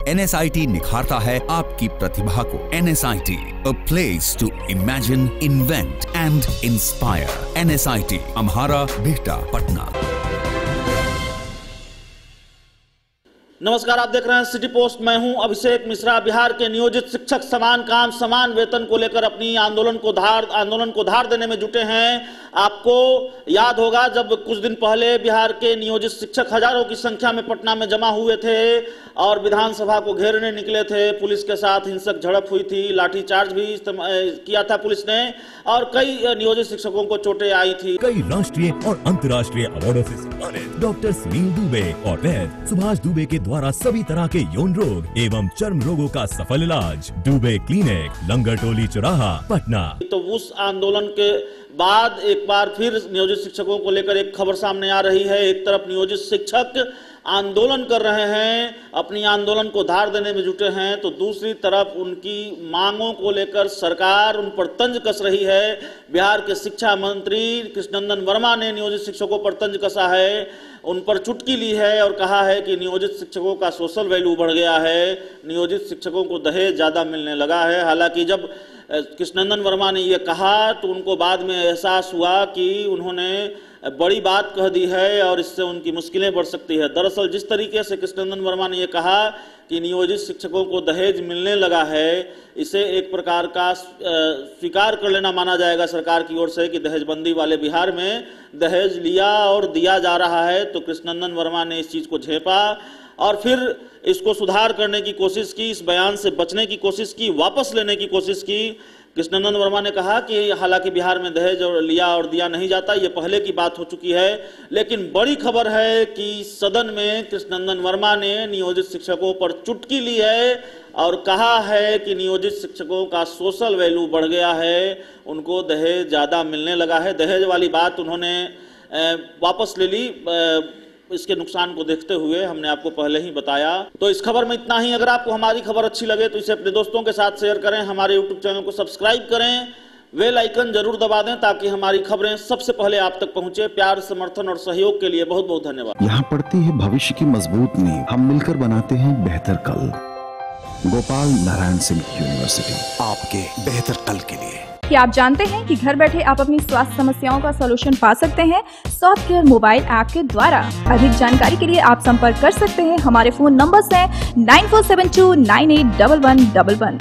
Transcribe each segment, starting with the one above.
NSIT निखारता है आपकी प्रतिभा को। NSIT, a place to imagine, invent and inspire. NSIT, अम्हारा, Bihta, Patna. नमस्कार, आप देख रहे हैं सिटी पोस्ट। मैं हूं अभिषेक मिश्रा। बिहार के नियोजित शिक्षक समान काम समान वेतन को लेकर अपनी आंदोलन को धार देने में जुटे हैं। आपको याद होगा जब कुछ दिन पहले बिहार के नियोजित शिक्षक हजारों की संख्या में पटना में जमा हुए थे और विधानसभा को घेरने निकले थे। पुलिस के साथ हिंसक झड़प हुई थी, लाठीचार्ज भी किया था पुलिस ने और कई नियोजित शिक्षकों को चोटें आई थी। कई राष्ट्रीय और अंतर्राष्ट्रीय अवार्डों से सम्मानित डॉक्टर सुनील दुबे और वैद्य सुभाष दुबे के द्वारा सभी तरह के यौन रोग एवं चर्म रोगों का सफल इलाज। दुबे क्लिनिक, लंगर टोली चौराहा, पटना। तो उस आंदोलन के बाद एक बार फिर नियोजित शिक्षकों को लेकर एक खबर सामने आ रही है। एक तरफ नियोजित शिक्षक आंदोलन कर रहे हैं, अपनी आंदोलन को धार देने में जुटे हैं, तो दूसरी तरफ उनकी मांगों को लेकर सरकार उन पर तंज कस रही है। बिहार के शिक्षा मंत्री कृष्णनंदन वर्मा ने नियोजित शिक्षकों पर तंज कसा है, उन पर चुटकी ली है और कहा है कि नियोजित शिक्षकों का सोशल वैल्यू बढ़ गया है, नियोजित शिक्षकों को दहेज ज़्यादा मिलने लगा है। हालांकि जब कृष्णनंदन वर्मा ने यह कहा तो उनको बाद में एहसास हुआ कि उन्होंने बड़ी बात कह दी है और इससे उनकी मुश्किलें बढ़ सकती है। दरअसल जिस तरीके से कृष्णनंदन वर्मा ने यह कहा कि नियोजित शिक्षकों को दहेज मिलने लगा है, इसे एक प्रकार का स्वीकार कर लेना माना जाएगा सरकार की ओर से कि दहेजबंदी वाले बिहार में दहेज लिया और दिया जा रहा है। तो कृष्णनंदन वर्मा ने इस चीज़ को झेपा और फिर इसको सुधार करने की कोशिश की, इस बयान से बचने की कोशिश की, वापस लेने की कोशिश की। कृष्णनंदन वर्मा ने कहा कि हालांकि बिहार में दहेज लिया और दिया नहीं जाता, ये पहले की बात हो चुकी है, लेकिन बड़ी खबर है कि सदन में कृष्णनंदन वर्मा ने नियोजित शिक्षकों पर चुटकी ली है और कहा है कि नियोजित शिक्षकों का सोशल वैल्यू बढ़ गया है, उनको दहेज ज़्यादा मिलने लगा है। दहेज वाली बात उन्होंने वापस ले ली। इसके नुकसान को देखते हुए हमने आपको पहले ही बताया। तो इस खबर में इतना ही। अगर आपको हमारी खबर अच्छी लगे तो इसे अपने दोस्तों के साथ शेयर करें, हमारे यूट्यूब चैनल को सब्सक्राइब करें, बेल आइकन जरूर दबा दें ताकि हमारी खबरें सबसे पहले आप तक पहुंचे। प्यार, समर्थन और सहयोग के लिए बहुत बहुत धन्यवाद। यहाँ पड़ती है भविष्य की मजबूत नींव, हम मिलकर बनाते हैं बेहतर कल। गोपाल नारायण सिंह यूनिवर्सिटी, आपके बेहतर कल के लिए। क्या आप जानते हैं कि घर बैठे आप अपनी स्वास्थ्य समस्याओं का सलूशन पा सकते हैं सॉफ्ट केयर मोबाइल ऐप के द्वारा। अधिक जानकारी के लिए आप संपर्क कर सकते हैं। हमारे फोन नंबर्स हैं 9472981111,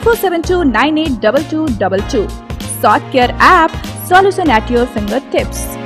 9472982222। Soft care app, solution at your finger tips.